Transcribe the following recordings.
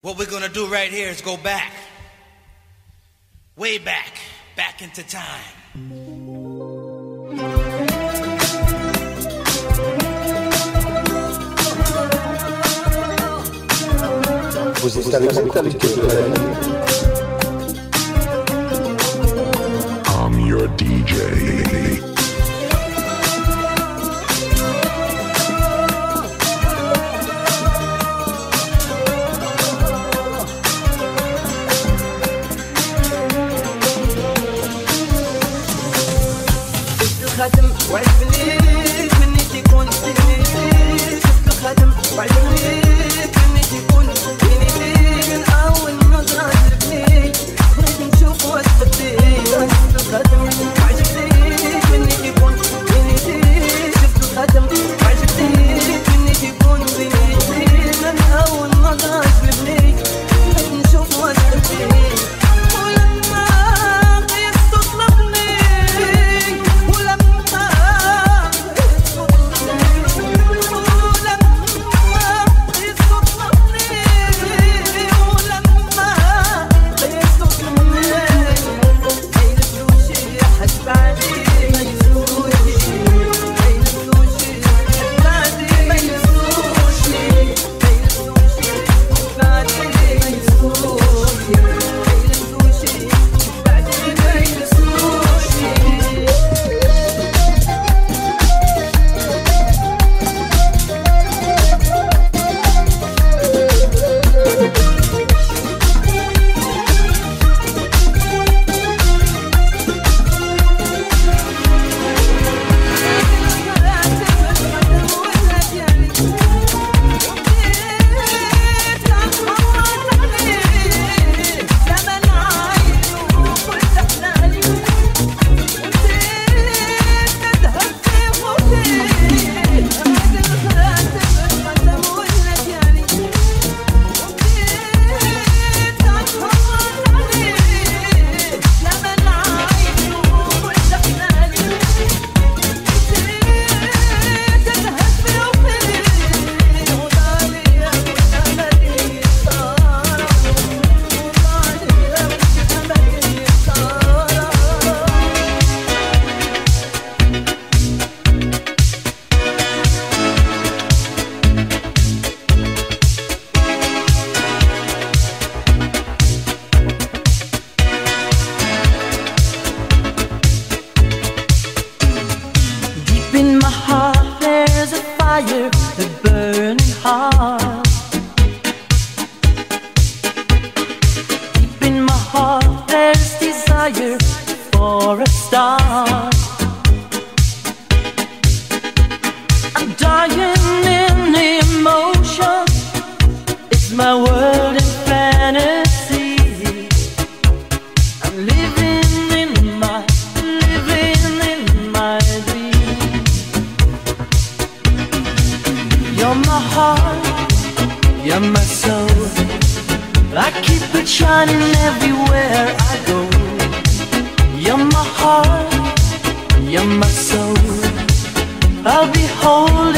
What we're gonna do right here is go back, way back, back into time. Vous êtes avec I'm your DJ. الخاتم وعجبنيك مني تكون بيني شفت الخاتم وعجبنيك مني تكون بيني من أول نظرة عجبنيك بغيت نشوف واش بدي شفت الخاتم وعجبنيك مني تكون بيني شفت الخاتم وعجبنيك مني تكون بيني من أول نظرة عجبنيك بغيت نشوف واش بدي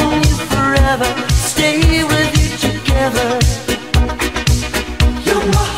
You're my